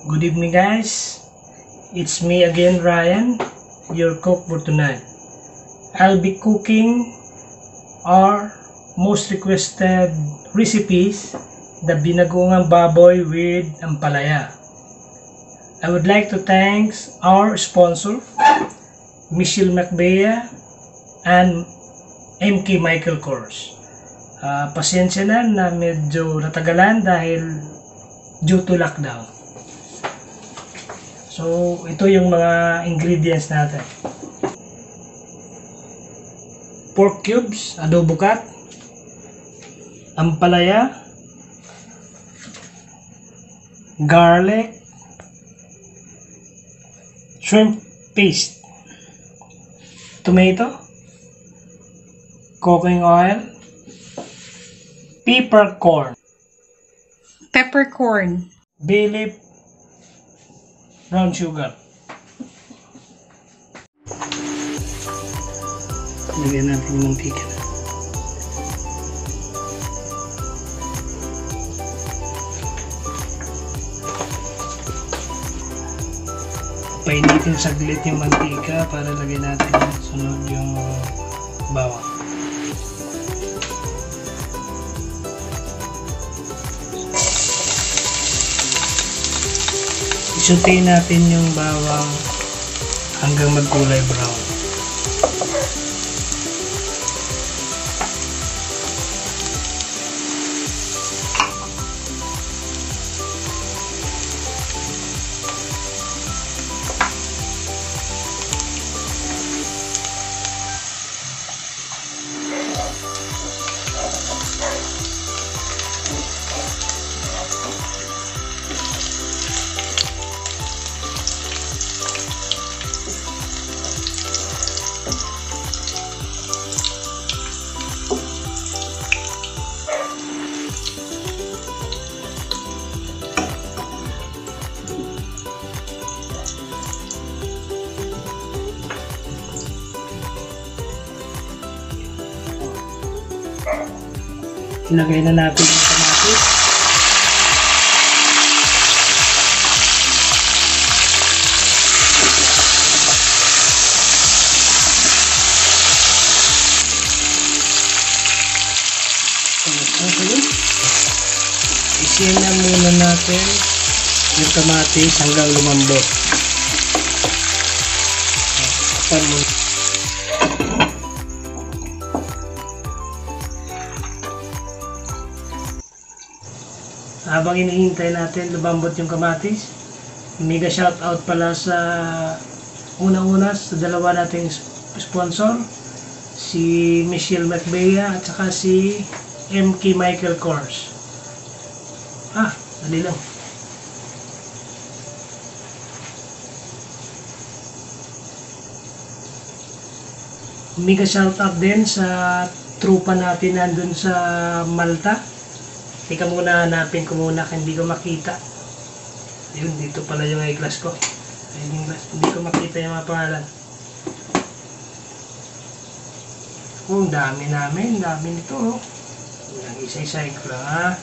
Good evening, guys. It's me again, Ryan, your cook for tonight. I'll be cooking our most requested recipes, the binagoongang baboy with ampalaya. I would like to thank our sponsor, Michelle McBea and MK Michael Kors. Pasensya na medyo natagalan dahil due to lockdown. So, ito yung mga ingredients natin. Pork cubes, adobo cat, ampalaya, garlic, shrimp paste, tomato, cooking oil, peppercorn, bay leaf, brown sugar. Lagyan natin yung mantika. Painitin saglit yung mantika para lagyan natin sunod yung bawang. Isutay natin yung bawang hanggang magkulay brown. Ilagay na natin yung kamatis. Isin na muna natin yung kamatis hanggang lumambot. Tapan mo. Habang inihintay natin lumambot yung kamatis, mega shout out pala sa una-una sa dalawa nating sponsor, si Michelle McBea at saka si MK Michael Kors. Dali lang. Mega shout out din sa trupa natin nandun sa Malta. Teka muna, hanapin ko muna, hindi ko makita. Yun, dito pala yung eyeglass ko. Hindi ko makita yung mga pangalan. Dami namin, dami nito. Isa-isahin ko lang,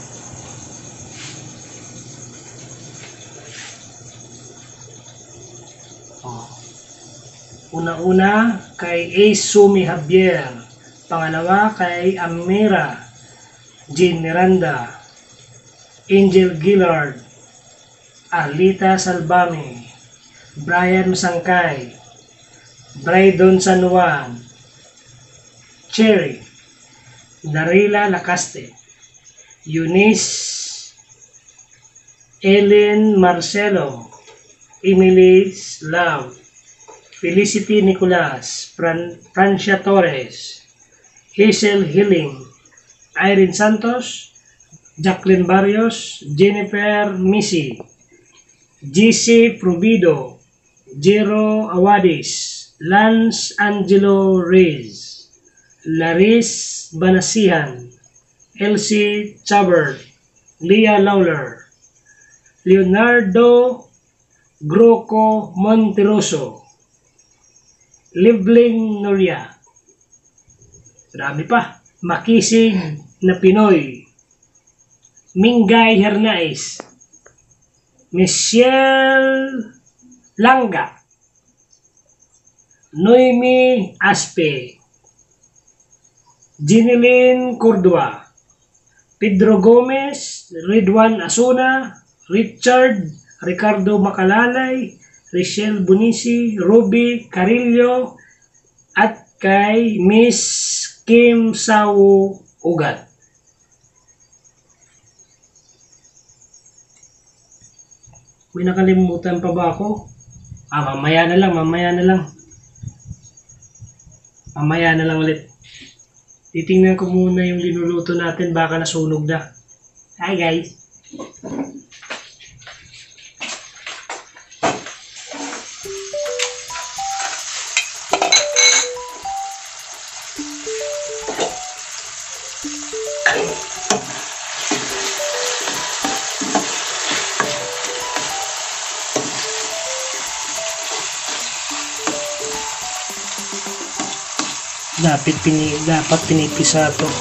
Una-una kay Ace Sumi Javier. Pangalawa kay Amira Jean Miranda, Angel Gillard, Arlita Salbame, Brian Masangkay, Braydon San Juan, Cherry, Darila Lacaste, Eunice, Ellen Marcelo, Emily Love, Felicity Nicolas, Francia Torres, Hazel Healing, Irene Santos, Jacqueline Barrios, Jennifer Misi, GC Provido, Jero Awadis, Lance Angelo Reyes, Laris Banasihan, Elsie Chabert, Leah Lawler, Leonardo Groco Monteroso, Livling Noria. Marami pa. Makisig na Pinoy, Mingay Hernais, Michelle Langa, Noemi Aspe, Jeneline Cordua, Pedro Gomez, Ridwan Asuna, Richard Ricardo Macalalay, Richelle Bunisi, Ruby Carillo, at kay Miss Kim Sao Ugat. May nakalimutan pa ba ako? Mamaya na lang. Mamaya na lang ulit. Titingnan ko muna yung linuluto natin, baka nasunog na. Hi guys! Dapat pinipisa to.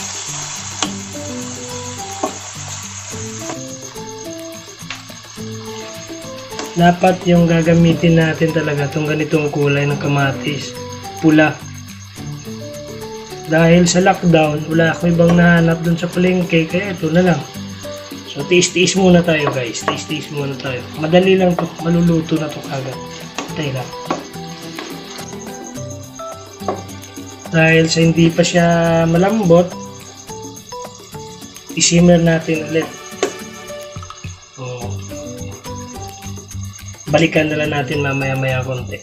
Dapat yung gagamitin natin talaga itong ganitong kulay ng kamatis, pula. Dahil sa lockdown, wala akong ibang nahanap dun sa palengke, kaya ito na lang. So tiis-tiis muna tayo guys, tiis-tiis muna tayo. Madali lang to, maluluto na to kagad. Tayo lang. Dahil sa hindi pa siya malambot, i-simmer natin ulit. Balikan na lang natin mamaya-maya konti.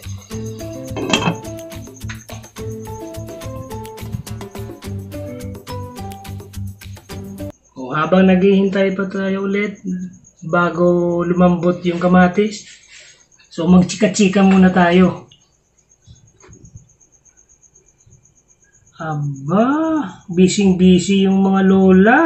Habang naghihintay pa tayo ulit bago lumambot yung kamatis, so magchika-chika muna tayo. Aba, busy-busy yung mga lola.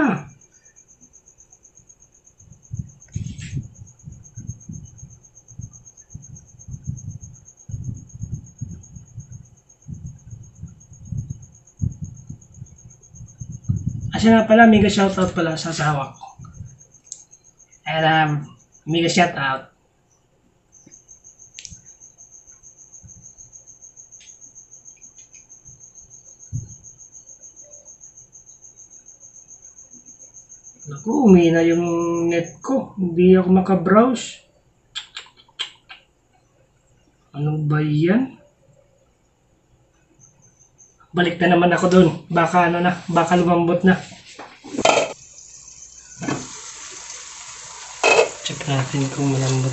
Kasi nga pala, mega shoutout pala sa asawa ko. And mega shoutout. Naku, umina yung net ko. Hindi ako makabrowse. Ano ba yan? Balik na naman ako dun. Baka ano na, baka lumambot na. Check natin kung malambot.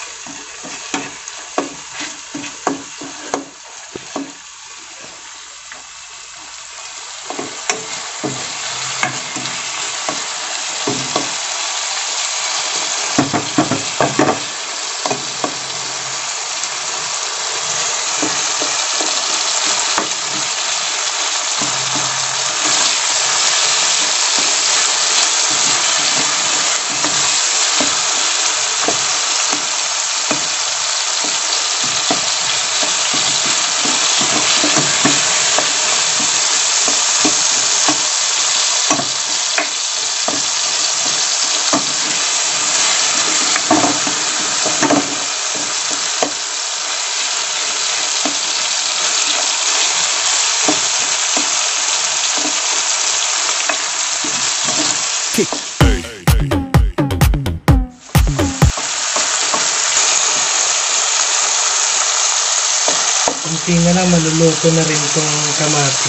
Kunti na lang, maluluto na rin itong kamatis.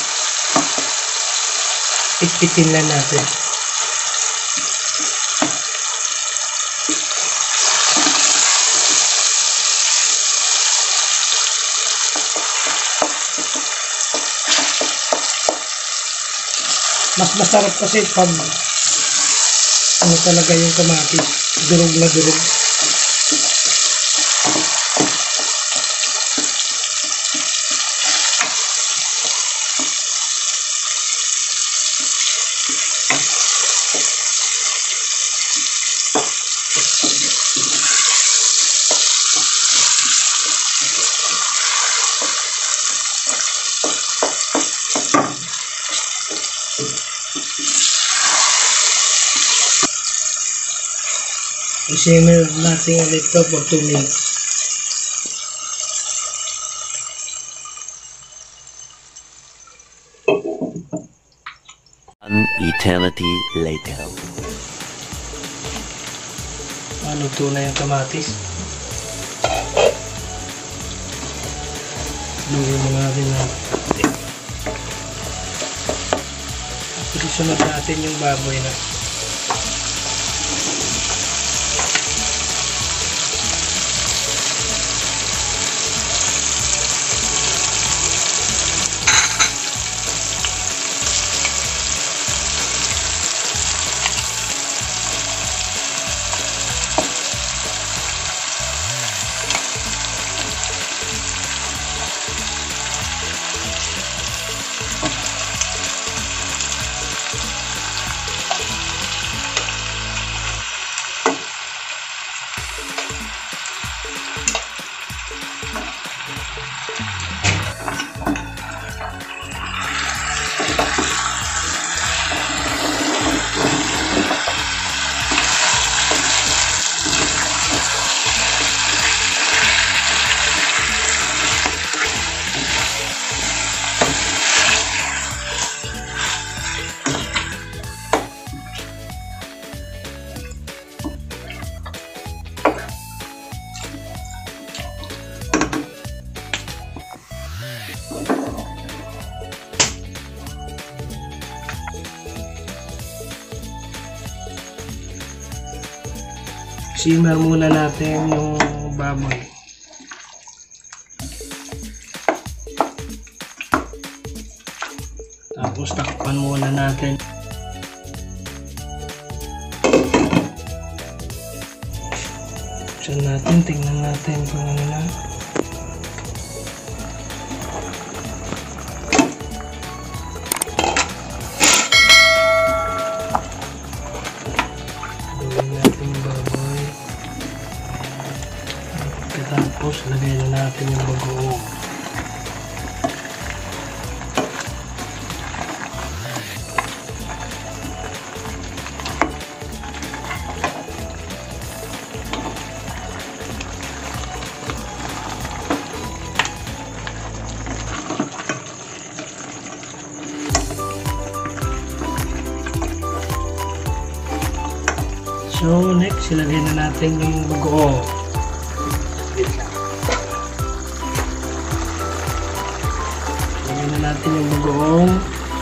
Pitpitin lang natin. Mas masarap kasi pag ano talaga yung kamatis, durog na durog. I-simmer natin ulit ito for 2 minutes. An eternity later. Luto na yung kamatis. Luto na natin na konti. Isunod natin yung baboy na. Simmer muna natin yung baboy. Tapos takpan muna natin. Buksan natin, tingnan natin kung ano na. Tapos lagay na natin yung bagoong. So next, ilagay na natin yung bagoong. Natin yung bagoong.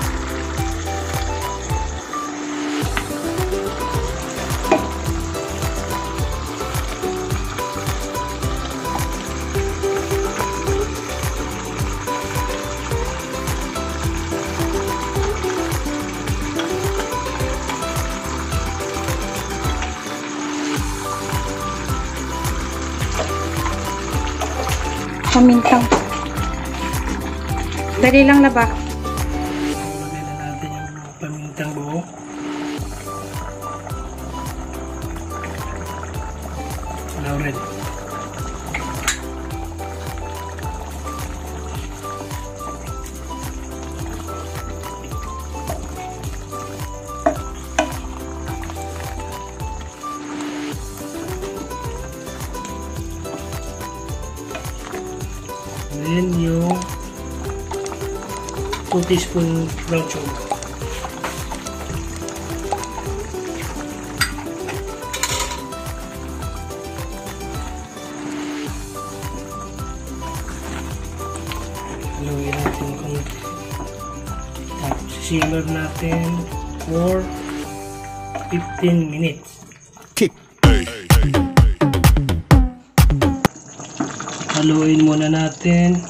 Pamintang. Dali lang laba. Lagay na natin yung pamintang buo. Now ready. Then yung 2 teaspoon brown sugar. Haluin natin konti. Tapos simmer natin for 15 minutes. Haluin muna natin.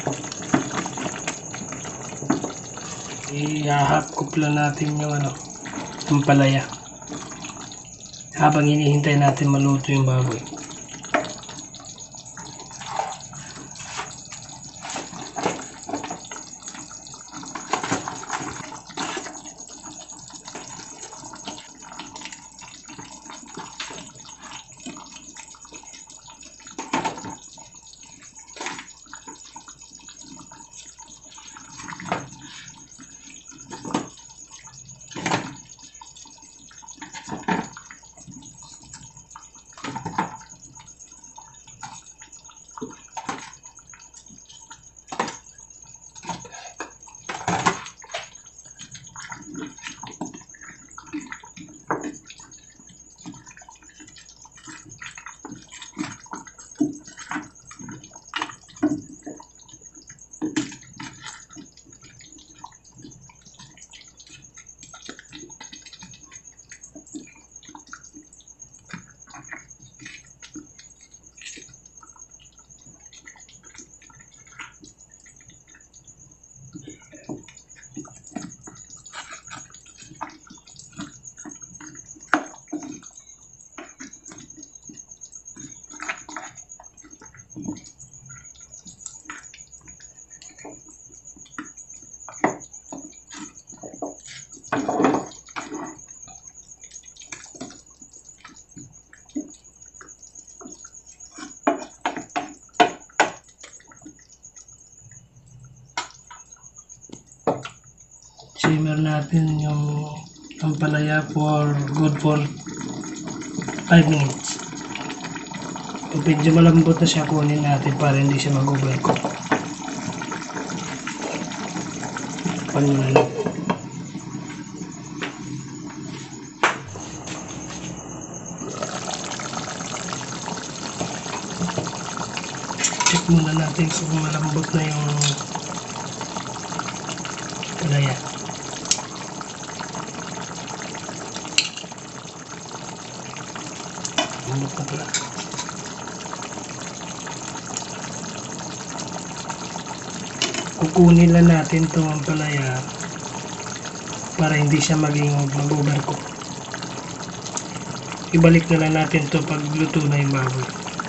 Ihahakop lang natin yung yung palaya habang hinihintay natin maluto yung baboy. simmer natin yung ampalaya for good for 5 minutes. Kung medyo malambot na siya, kunin natin para hindi siya mag-overcook. Pan muna natin. Check muna natin kung malambot na yung palaya. Malambot na pala. Kukunin lang natin itong ampalaya para hindi siya maging mag-overcook. Ibalik na lang natin ito pag luto na yung baboy.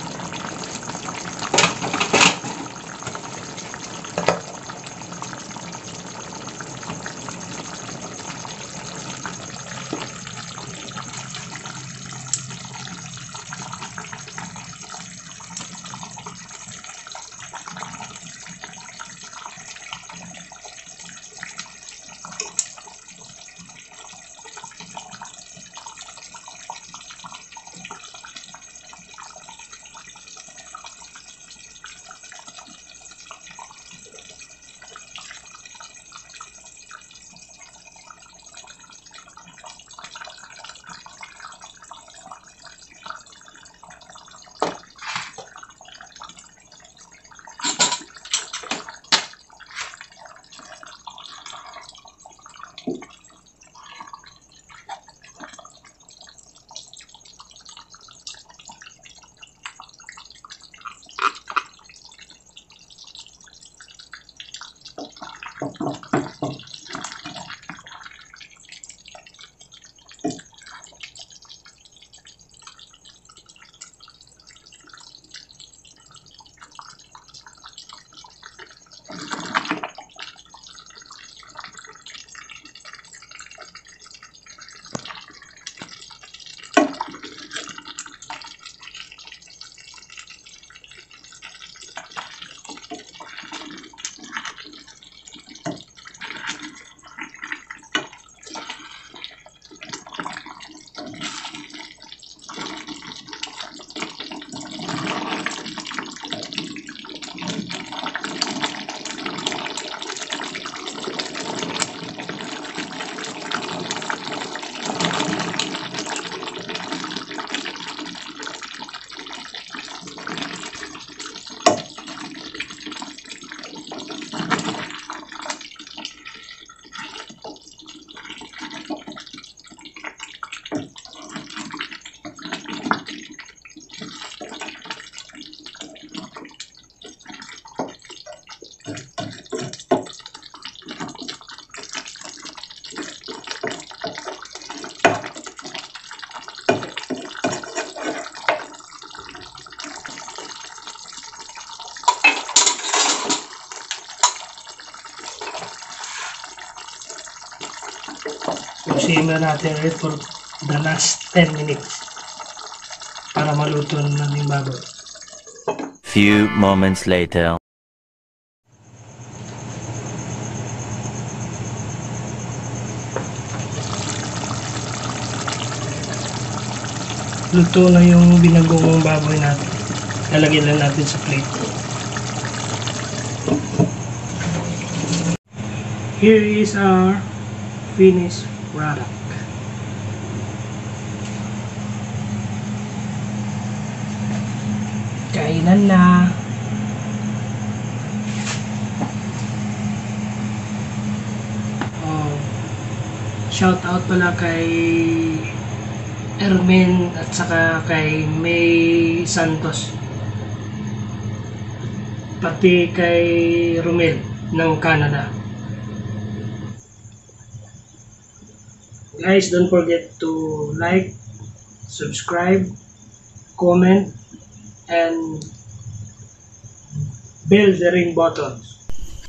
Simmer natin ulit for the last 10 minutes para maluto na yung baboy. Few moments later. Luto na yung binagong baboy natin. Lalagyan lang natin sa plate. Here is our finished product. Kainan na. Shout out pala kay Ermin at saka kay May Santos, pati kay Romel ng Canada. Guys, don't forget to like, subscribe, comment, and bell the ring buttons.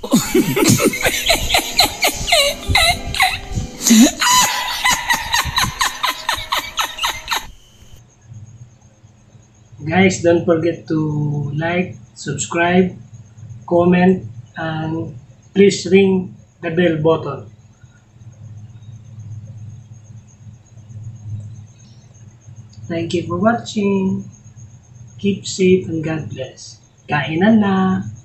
Guys, don't forget to like, subscribe, comment, and please ring the bell button Thank you for watching. Keep safe and God bless. Kainan na!